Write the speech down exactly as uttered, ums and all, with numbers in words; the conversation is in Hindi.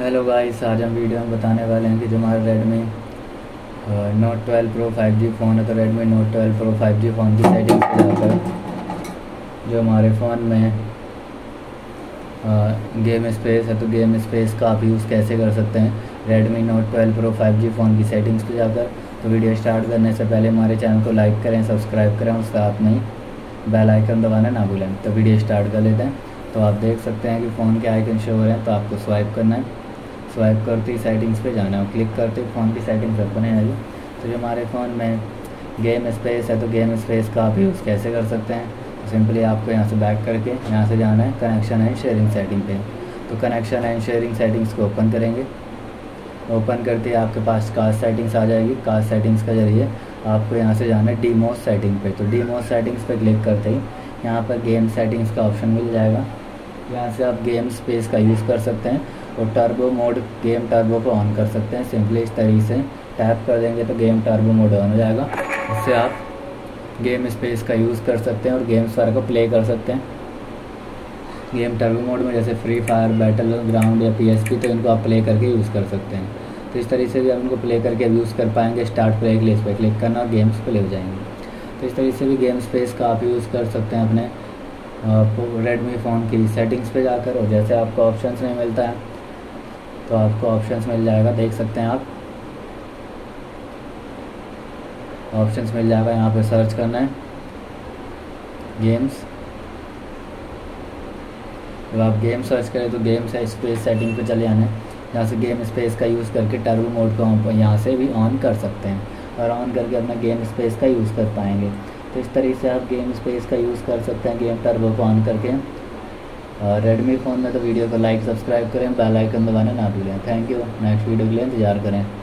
हेलो गाइस, आज हम वीडियो में बताने वाले हैं कि जो हमारा Redmi Note twelve Pro five G phone है, तो Redmi Note twelve Pro five G phone की सेटिंग पे जाकर जो हमारे फ़ोन में गेम स्पेस है, तो गेम स्पेस का आप यूज़ कैसे कर सकते हैं Redmi Note twelve Pro five G phone की सेटिंग्स पे जाकर। तो वीडियो स्टार्ट करने से पहले हमारे चैनल को लाइक करें, सब्सक्राइब करें और साथ में बेल आइकन दबाना ना भूलें। तो वीडियो स्टार्ट कर लेते हैं। तो आप देख सकते हैं कि फ़ोन के आइकन शो हो रहे हैं, तो आपको स्वाइप करना है। स्वाइप करते ही सेटिंग्स पे जाना है, क्लिक करते ही फ़ोन की सेटिंग्स ओपन है। तो जो हमारे फ़ोन में गेम स्पेस है, तो गेम स्पेस का आप यूज़ कैसे कर सकते हैं। तो सिंपली आपको यहाँ से बैक करके यहाँ से जाना है कनेक्शन एंड शेयरिंग सेटिंग पे। तो कनेक्शन एंड शेयरिंग सेटिंग्स को ओपन करेंगे। ओपन करते ही आपके पास कास्ट सेटिंग्स आ जाएगी। कास्ट सेटिंग्स का जरिए आपको यहाँ से जाना है डीमोस सेटिंग पे। तो डीमोस सेटिंग्स पे क्लिक करते ही यहाँ पर गेम सेटिंग्स का ऑप्शन मिल जाएगा। यहाँ से आप गेम स्पेस का यूज़ कर सकते हैं और टर्बो मोड गेम टर्बो को ऑन कर सकते हैं। सिंपली इस तरीके से टैप कर देंगे तो गेम टर्बो मोड ऑन हो जाएगा। इससे आप गेम स्पेस का यूज़ कर सकते हैं और गेम्स वगैरह को प्ले कर सकते हैं। गेम टर्बो मोड में जैसे फ्री फायर, बैटल ग्राउंड या पी एस पी, तो इनको आप प्ले करके यूज़ कर सकते हैं। तो इस तरीके से भी आप इनको प्ले करके यूज़ कर पाएंगे। स्टार्ट प्ले के लिए इस पर क्लिक करना और गेम्स प्ले हो जाएंगे। तो इस तरीके से भी गेम स्पेस का आप यूज़ कर सकते हैं अपने रेडमी फ़ोन की सेटिंग्स पे जाकर। और जैसे आपको ऑप्शंस में मिलता है तो आपको ऑप्शंस मिल जाएगा, देख सकते हैं आप ऑप्शंस मिल जाएगा। यहाँ पे सर्च करना है गेम्स। जब आप गेम सर्च करें तो गेम से स्पेस सेटिंग पे चले आना है। यहाँ से गेम स्पेस का यूज़ करके टर्बो मोड को हम यहाँ से भी ऑन कर सकते हैं और ऑन करके अपना गेम स्पेस का यूज़ कर पाएंगे। तो इस तरीके से आप गेम स्पेस का यूज़ कर सकते हैं गेम टर्बो को ऑन करके रेडमी फ़ोन में। तो वीडियो को लाइक सब्सक्राइब करें, बेल आइकन दबाना ना भूलें। Thank you. नेक्स्ट वीडियो के लिए इंतजार करें।